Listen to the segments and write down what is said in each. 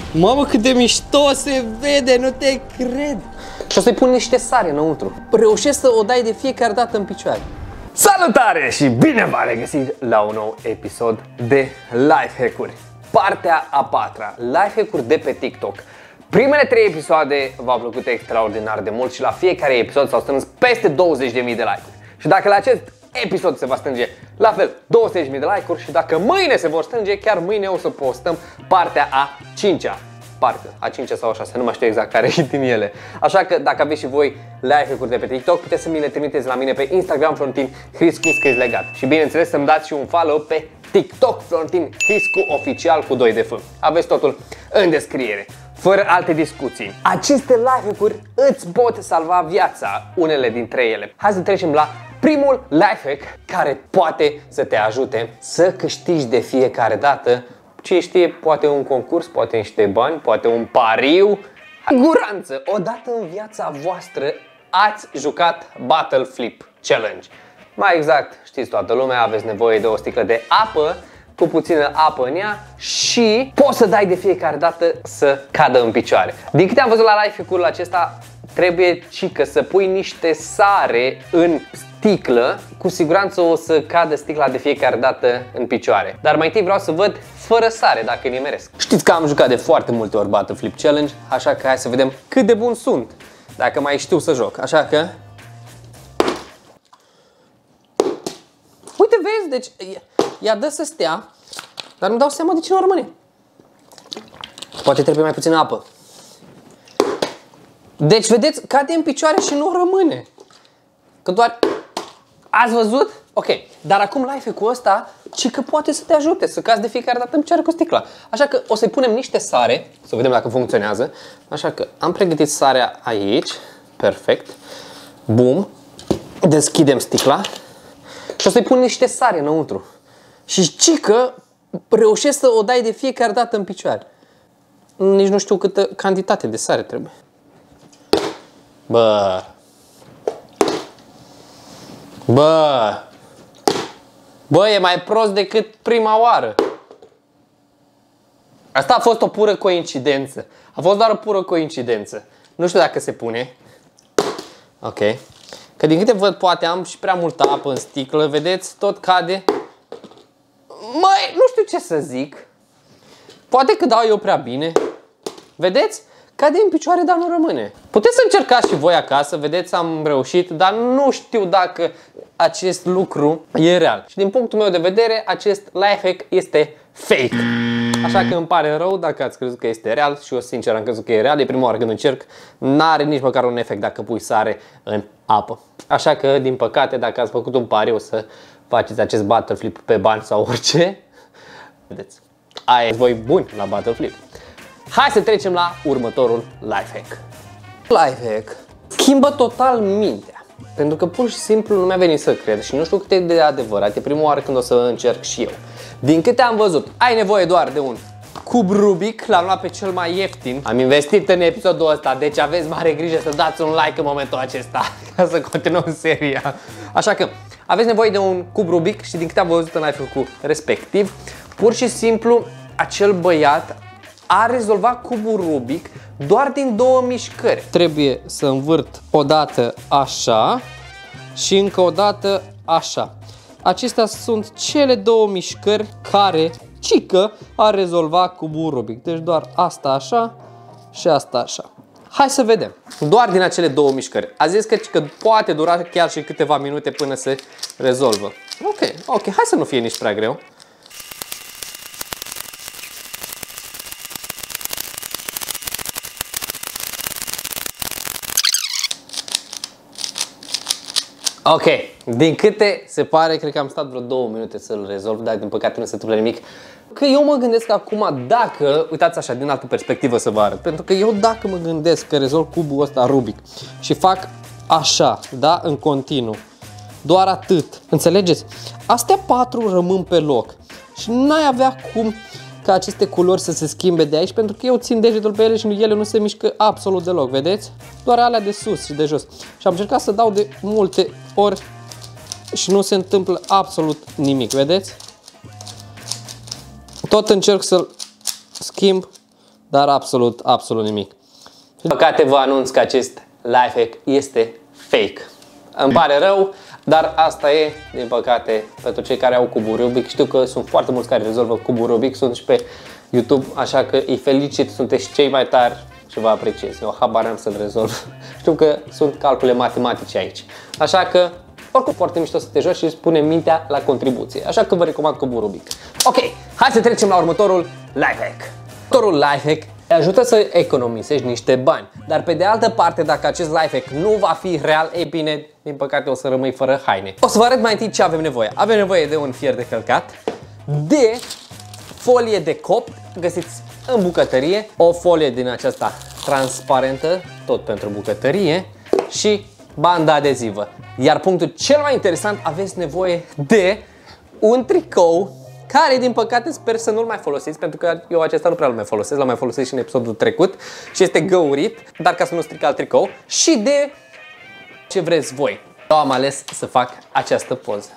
Mamă, cât de mișto se vede, nu te cred. Și o să-i pun niște sare înăuntru. Reușesc să o dai de fiecare dată în picioare. Salutare și bine v-am regăsit la un nou episod de Lifehack-uri. Partea a patra, Lifehack-uri de pe TikTok. Primele 3 episoade v-au plăcut extraordinar de mult și la fiecare episod s-au strâns peste 20.000 de like-uri. Și dacă la acest episod se va strânge la fel 20.000 de like-uri și dacă mâine se vor strânge, chiar mâine o să postăm partea a 5-a. Parcă, a 5-a sau a 6-a, nu mai știu exact care e din ele. Așa că dacă aveți și voi lifehack-uri de pe TikTok, puteți să mi le trimiteți la mine pe Instagram, Florentin Hriscu scris legat. Și bineînțeles să-mi dați și un follow pe TikTok, Florentin Hriscu oficial cu 2 de F. Aveți totul în descriere. Fără alte discuții, aceste lifehack-uri îți pot salva viața, unele dintre ele. Hai să trecem la primul lifehack care poate să te ajute să câștigi de fiecare dată. Cine știe, poate un concurs, poate niște bani, poate un pariu. Siguranță, odată în viața voastră ați jucat Battle Flip Challenge. Mai exact, știți toată lumea, aveți nevoie de o sticlă de apă cu puțină apă în ea și poți să dai de fiecare dată să cadă în picioare. Din câte am văzut la lifehack-ul acesta, trebuie cică să pui niște sare în sticlă, cu siguranță o să cadă sticla de fiecare dată în picioare. Dar mai întâi vreau să văd fără sare dacă nimeresc. Știți că am jucat de foarte multe ori Battle Flip Challenge, așa că hai să vedem cât de bun sunt, dacă mai știu să joc. Așa că uite, vezi, deci ea dă să stea, dar nu dau seama de ce nu rămâne. Poate trebuie mai puțină apă. Deci vedeți, cade în picioare și nu rămâne. Că doar... Ați văzut? Ok, dar acum lifehack-ul ăsta ci că poate să te ajute să cazi de fiecare dată în picioare cu sticla. Așa că o să-i punem niște sare, să vedem dacă funcționează. Așa că am pregătit sarea aici, perfect. Bum, deschidem sticla și o să-i pun niște sare înăuntru. Și ci că reușesc să o dai de fiecare dată în picioare. Nici nu știu câtă cantitate de sare trebuie. Bă, e mai prost decât prima oară. Asta a fost o pură coincidență. A fost doar o pură coincidență. Nu știu dacă se pune. Ok. Că din câte văd, poate am și prea multă apă în sticlă. Vedeți? Tot cade. Măi, nu știu ce să zic. Poate că dau eu prea bine. Vedeți? Cade în picioare, dar nu rămâne. Puteți să încercați și voi acasă, vedeți, am reușit, dar nu știu dacă acest lucru e real. Și din punctul meu de vedere, acest lifehack este fake. Așa că îmi pare rău dacă ați crezut că este real și eu sincer am crezut că e real. E prima oară când încerc, n-are nici măcar un efect dacă pui sare în apă. Așa că, din păcate, dacă ați făcut un pariu să faceți acest battle flip pe bani sau orice, vedeți, ai voi buni la battle flip. Hai să trecem la următorul lifehack. Lifehack schimbă total mintea. Pentru că pur și simplu nu mi-a venit să cred și nu știu cât e de adevărat. E prima oară când o să încerc și eu. Din câte am văzut, ai nevoie doar de un cub Rubik. L-am luat pe cel mai ieftin. Am investit în episodul ăsta, deci aveți mare grijă să dați un like în momentul acesta ca să continuăm seria. Așa că aveți nevoie de un cub Rubik și din câte am văzut în lifehack-ul respectiv, pur și simplu acel băiat a rezolvat cubul Rubik doar din 2 mișcări. Trebuie să învârt o dată așa și încă o dată așa. Acestea sunt cele 2 mișcări care cică a rezolvat cubul Rubik. Deci doar asta așa și asta așa. Hai să vedem. Doar din acele 2 mișcări. A zis că poate dura chiar și câteva minute până se rezolvă. Ok, hai să nu fie nici prea greu. Ok, din câte se pare, cred că am stat vreo 2 minute să-l rezolv, dar din păcate nu se întâmplă nimic. Că eu mă gândesc acum dacă, uitați așa, din altă perspectivă să vă arăt, pentru că eu dacă mă gândesc că rezolv cubul ăsta Rubik și fac așa, da, în continuu, doar atât, înțelegeți? Astea 4 rămân pe loc și n-ai avea cum ca aceste culori să se schimbe de aici, pentru că eu țin degetul pe ele și ele nu se mișcă absolut deloc, vedeți? Doar alea de sus și de jos. Și am încercat să dau de multe ori și nu se întâmplă absolut nimic, vedeți? Tot încerc să-l schimb, dar absolut nimic. Din păcate vă anunț că acest life hack este fake. Îmi pare rău, dar asta e, din păcate, pentru cei care au cuburi Rubik. Știu că sunt foarte mulți care rezolvă cuburi Rubik, sunt și pe YouTube, așa că îi felicit, sunteți cei mai tari și vă apreciez. Eu habar n-am să-l rezolv. Știu că sunt calcule matematice aici. Așa că, oricum, foarte mișto să te joci și îți pune mintea la contribuție. Așa că vă recomand cuburi Rubik. Ok, hai să trecem la următorul life hack. Următorul life hack te ajută să economisești niște bani. Dar pe de altă parte, dacă acest life hack nu va fi real, e bine, din păcate o să rămâi fără haine. O să vă arăt mai întâi ce avem nevoie. Avem nevoie de un fier de călcat, de folie de copt, găsiți în bucătărie, o folie din aceasta transparentă, tot pentru bucătărie, și bandă adezivă. Iar punctul cel mai interesant, aveți nevoie de un tricou, care din păcate sper să nu-l mai folosiți, pentru că eu acesta nu prea l mai folosesc, l-am mai folosit și în episodul trecut și este găurit, dar ca să nu stric alt tricou, și de ce vreți voi. Eu am ales să fac această poză.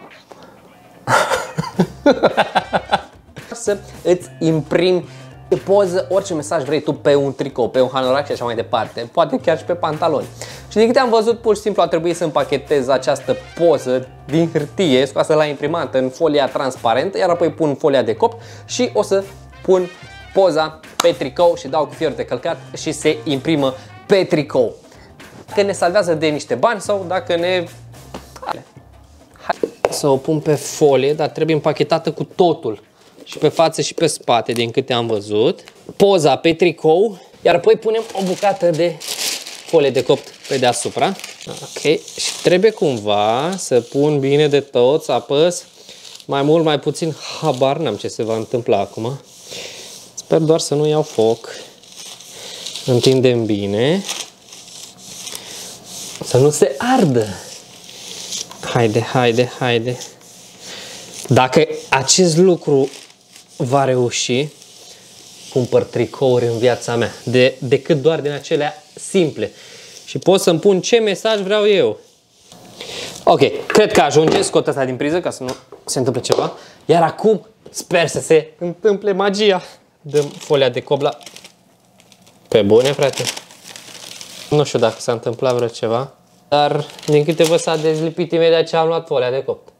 Să îți imprimi de poză orice mesaj vrei tu pe un tricou, pe un hanorac și așa mai departe, poate chiar și pe pantaloni. Și din câte am văzut, pur și simplu a trebuit să împachetez această poză din hârtie, scoasă la imprimantă în folia transparentă, iar apoi pun folia de copt și o să pun poza pe tricou și dau cu fier de călcat și se imprimă pe tricou. Dacă ne salvează de niște bani sau dacă ne... Hai să o pun pe folie, dar trebuie împachetată cu totul. Și pe față și pe spate, din câte am văzut. Poza pe tricou, iar apoi punem o bucată de folie de copt pe deasupra. Ok, și trebuie cumva să pun bine de tot, să apăs mai mult, mai puțin, habar n-am ce se va întâmpla acum. Sper doar să nu iau foc. Întindem bine. Să nu se ardă. Haide. Dacă acest lucru va reuși, cumpăr tricouri în viața mea, decât doar din acelea simple. Și pot să-mi pun ce mesaj vreau eu. Ok, cred că ajunge, scot asta din priză ca să nu se întâmple ceva. Iar acum sper să se întâmple magia. Dăm folia de copt la... Pe bune, frate. Nu știu dacă s-a întâmplat vreo ceva, dar din câte văd s-a dezlipit imediat ce am luat folia de copt.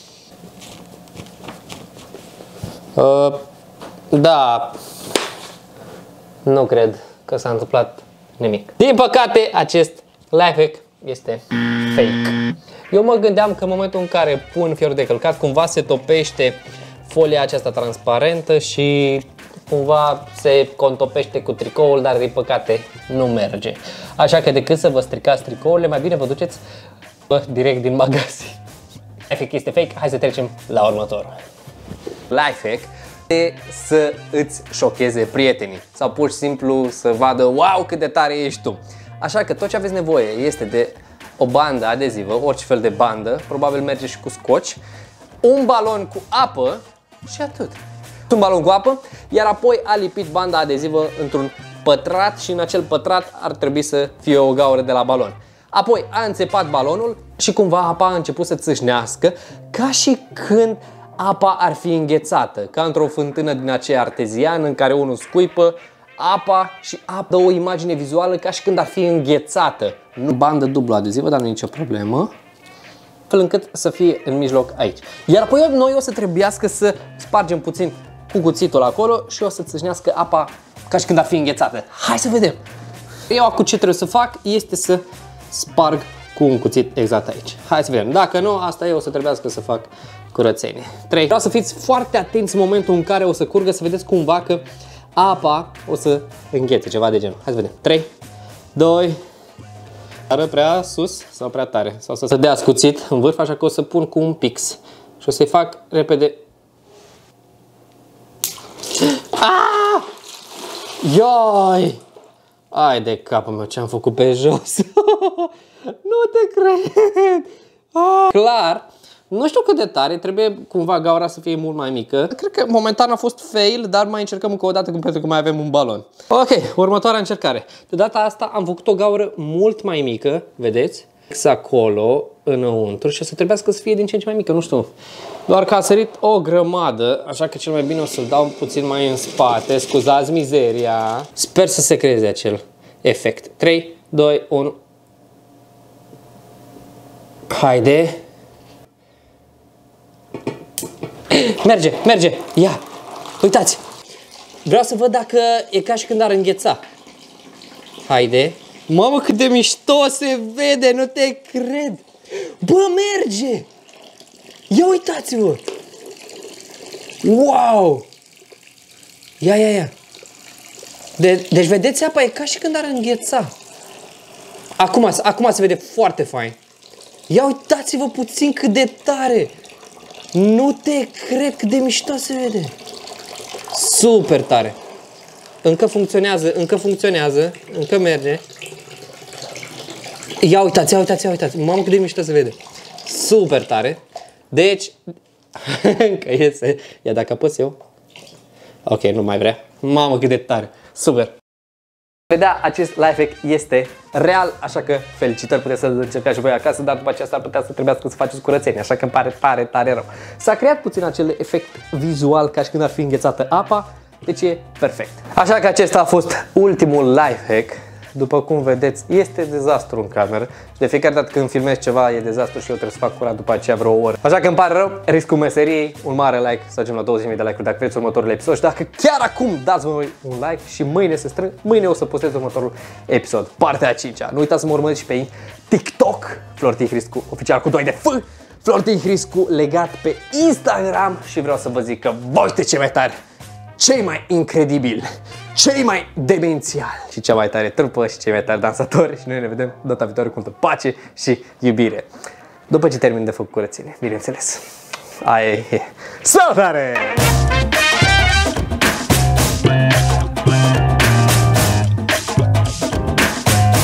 Da, nu cred că s-a întâmplat nimic. Din păcate, acest life hack este fake. Eu mă gândeam că în momentul în care pun fierul de călcat, cumva se topește folia aceasta transparentă și cumva se contopește cu tricoul, dar din păcate nu merge. Așa că decât să vă stricați tricourile, mai bine vă duceți direct din magazin. Life hack este fake, hai să trecem la următorul. Life hack e să îți șocheze prietenii sau pur și simplu să vadă wow cât de tare ești tu. Așa că tot ce aveți nevoie este de o bandă adezivă, orice fel de bandă, probabil merge și cu scoci, un balon cu apă și atât. Un balon cu apă, iar apoi a lipit banda adezivă într-un pătrat și în acel pătrat ar trebui să fie o gaură de la balon. Apoi a înțepat balonul și cumva apa a început să țâșnească ca și când apa ar fi înghețată, ca într-o fântână din aceea arteziană în care unul scuipă apa și apa dă o imagine vizuală ca și când ar fi înghețată. Nu bandă dublu adezivă, dar nu e nicio problemă, fel încât să fie în mijloc aici. Iar apoi noi o să trebuiască să spargem puțin cu cuțitul acolo și o să țâșnească apa ca și când ar fi înghețată. Hai să vedem! Eu acum ce trebuie să fac este să sparg cu un cuțit exact aici. Hai să vedem. Dacă nu, asta e, o să trebuiască să fac curățenie. 3. Vreau să fiți foarte atenți în momentul în care o să curgă, să vedeți cumva că apa o să înghețe, ceva de genul. Hai să vedem. 3, 2, ară prea sus sau prea tare. Sau să dea scuțit în vârf, așa că o să pun cu un pix. Și o să-i fac repede. Ah! Ioi! Ai de capul meu ce am făcut pe jos. Nu te cred! Ah! Clar! Nu știu cât de tare, trebuie cumva gaura să fie mult mai mică. Cred că momentan a fost fail, dar mai încercăm încă o dată pentru că mai avem un balon. Ok, următoarea încercare. De data asta am făcut o gaură mult mai mică, vedeți? acolo, înăuntru și o să trebuiască să fie din ce în ce mai mică, nu știu. Doar că a sărit o grămadă, așa că cel mai bine o să-l dau puțin mai în spate, scuzați mizeria. Sper să se creeze acel efect. 3, 2, 1. Haide. Merge, merge, ia. Uitați. Vreau să văd dacă e ca și când ar îngheța. Haide. Mamă, cât de mișto se vede, nu te cred. Bă, merge. Ia uitați-vă. Wow. Ia, ia, ia. Deci vedeți apa, e ca și când ar îngheța. Acum se vede foarte fain. Ia uitați-vă puțin cât de tare. Nu te cred cât de mișto se vede. Super tare. Încă funcționează, încă merge. Ia uitați, ia uitați, ia uitați. Mamă cât de mișto se vede. Super tare. Deci, încă iese. Ia dacă apăs eu. Ok, nu mai vrea. Mamă cât de tare. Super. Vedea, acest lifehack este real, așa că felicitări, puteți să-l încercați și voi acasă, dar după aceea ar putea să trebuiască să faceți curățenie, așa că îmi pare tare rău. S-a creat puțin acel efect vizual ca și când ar fi înghețată apa, deci e perfect. Așa că acesta a fost ultimul lifehack. După cum vedeți, este dezastru în cameră și de fiecare dată când filmez ceva e dezastru și eu trebuie să fac curat după aceea vreo oră. Așa că îmi pare rău, riscul meseriei, un mare like, să ajungem la 20.000 de like-uri dacă vreți următorul episod și dacă chiar acum dați voi un like și mâine se strâng, mâine o să postez următorul episod, partea a 5-a. Nu uitați să mă urmăriți și pe TikTok, Flor Tihriscu, oficial cu 2 de F, Flor Tihriscu legat pe Instagram și vreau să vă zic că voi sunteți cei mai tari, cei mai incredibili, cei mai demențiali și cea mai tare trupă și cei mai tari dansatori și noi ne vedem data viitoare cu multă pace și iubire. După ce termin de făcut curățenie, bineînțeles. Aia e. Salutare!